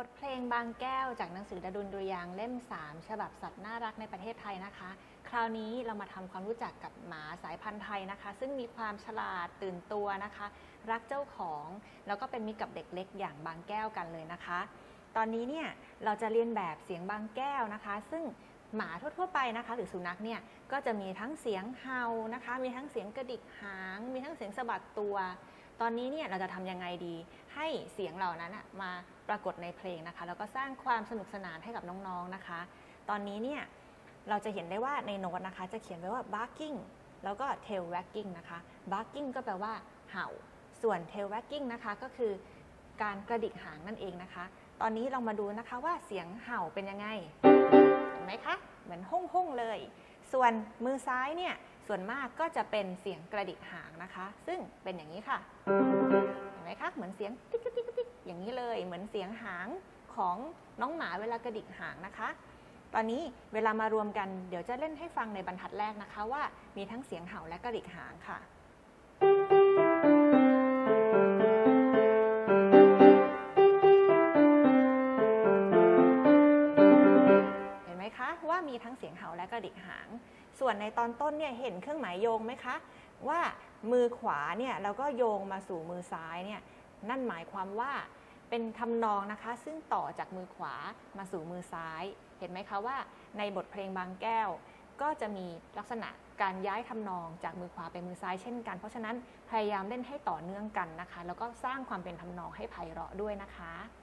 ทเพลงบางแก้วจากหนังสือดดุลดุริยางค์เล่ม 3 ฉบับสัตว์น่ารักในประเทศไทยนะคะคราวนี้เรามาทำความรู้จักกับหมาสายพันธุ์ไทยนะคะซึ่งมีความฉลาดตื่นตัวนะคะรักเจ้าของแล้วก็เป็นมิตรกับเด็กเล็กอย่างบางแก้วกันเลยนะคะตอนนี้เนี่ยเราจะเรียนแบบเสียงบางแก้วนะคะซึ่งหมาทั่วๆไปนะคะหรือสุนัขเนี่ยก็จะมีทั้งเสียงเห่านะคะมีทั้งเสียงกระดิกหางมีทั้งเสียงสะบัดตัวตอนนี้เนี่ยเราจะทำยังไงดีให้เสียงเหล่านั้นมาปรากฏในเพลงนะคะแล้วก็สร้างความสนุกสนานให้กับน้องๆนะคะตอนนี้เนี่ยเราจะเห็นได้ว่าในโน้ตนะคะจะเขียนไว้ว่า barking แล้วก็ tail wagging นะคะ barking ก็แปลว่าเห่าส่วน tail wagging นะคะก็คือการกระดิกหางนั่นเองนะคะตอนนี้เรามาดูนะคะว่าเสียงเห่าเป็นยังไงเห็นไหมคะเหมือนห้องๆเลยส่วนมือซ้ายเนี่ยส่วนมากก็จะเป็นเสียงกระดิกหางนะคะซึ่งเป็นอย่างนี้ค่ะเห็นไหมคะเหมือนเสียงติ๊กติ๊กติ๊กอย่างนี้เลยเหมือนเสียงหางของน้องหมาเวลากระดิกหางนะคะตอนนี้เวลามารวมกันเดี๋ยวจะเล่นให้ฟังในบรรทัดแรกนะคะว่ามีทั้งเสียงเห่าและกระดิกหางค่ะว่ามีทั้งเสียงเห่าและกระดิกหางส่วนในตอนต้นเนี่ยเห็นเครื่องหมายโยงไหมคะว่ามือขวาเนี่ยเราก็โยงมาสู่มือซ้ายเนี่ยนั่นหมายความว่าเป็นทำนองนะคะซึ่งต่อจากมือขวามาสู่มือซ้ายเห็นไหมคะว่าในบทเพลงบางแก้วก็จะมีลักษณะการย้ายทำนองจากมือขวาไปมือซ้ายเช่นกันเพราะฉะนั้นพยายามเล่นให้ต่อเนื่องกันนะคะแล้วก็สร้างความเป็นทำนองให้ไพเราะด้วยนะคะ